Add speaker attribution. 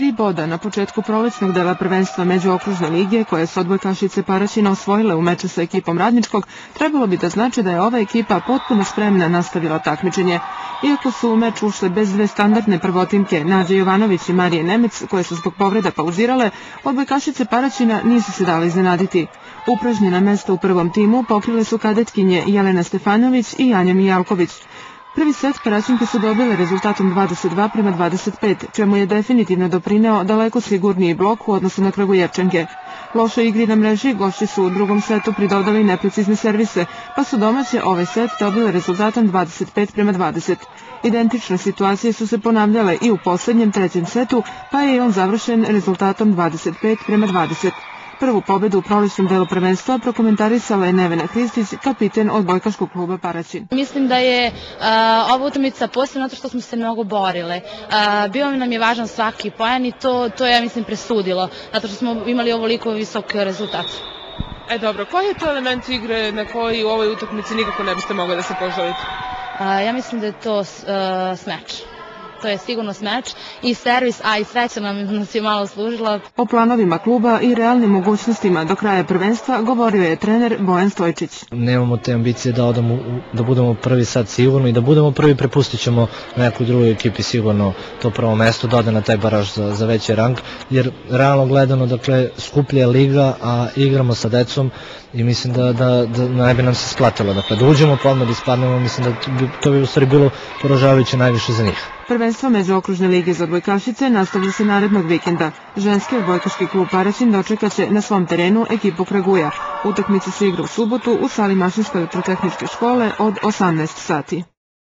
Speaker 1: 3 boda na početku prolećnog dela prvenstva međuokružne lige, koje su odbojkašice Paraćina osvojile u meču sa ekipom Radničkog, trebalo bi da znači da je ova ekipa potpuno spremna nastavila takmičenje. Iako su u meč ušle bez dve standardne prvotimke, Nađe Jovanović i Marije Nemec, koje su zbog povreda pauzirale, odbojkašice Paraćina nisu se dali iznenaditi. Upražnjena mesta u prvom timu pokrile su kadetkinje Jelena Stefanović i Anja Mijalković. Prvi set Paraćinke su dobile rezultatom 22:25, čemu je definitivno doprineo daleko sigurniji blok u odnosu na Kragujevčanke. Lošoj igri na mreži gošći su u drugom setu pridodali neprecizne servise, pa su domaće ovaj set dobile rezultatom 25:20. Identične situacije su se ponavljale i u poslednjem trećem setu, pa je i on završen rezultatom 25:20. Prvu pobedu u prolećnom delu prvenstva prokomentarisala je Nevena Hristić, kapiten odbojkaškog kluba Paraćin.
Speaker 2: Mislim da je ova utakmica posebno zato što smo se mnogo borile. Bio nam je važan svaki poen i to je, ja mislim, presudilo, zato što smo imali ovoliko visok rezultat.
Speaker 3: Dobro, koji je to element igre na koji u ovoj utakmici nikako ne biste mogli da se požalite?
Speaker 2: Ja mislim da je to smeč. To je sigurno smeč i servis, a i sreća nas je malo služila.
Speaker 1: O planovima kluba i realnim mogućnostima do kraja prvenstva govorio je trener Bojan Stojčić.
Speaker 4: Nemamo te ambicije da budemo prvi sad sigurno i da budemo prvi, prepustit ćemo nekoj drugoj ekipi sigurno to prvo mesto, da ode na taj baraž za veći rang, jer realno gledano, dakle, skuplja je liga, a igramo sa decom i mislim da ne bi nam se splatilo. Dakle, da uđemo pa odmah da ispadnemo, mislim da to bi u stvari bilo poražavajuće najviše za njih.
Speaker 1: Prvenstvo međuokružne lige za odbojkašice nastavlja se narednog vikenda. Ženski odbojkaški klub Paraćin dočekaće na svom terenu ekipu Kraguja. Utakmice se igra u subotu u sali Mašinsko-elektrotehničke škole od 18 sati.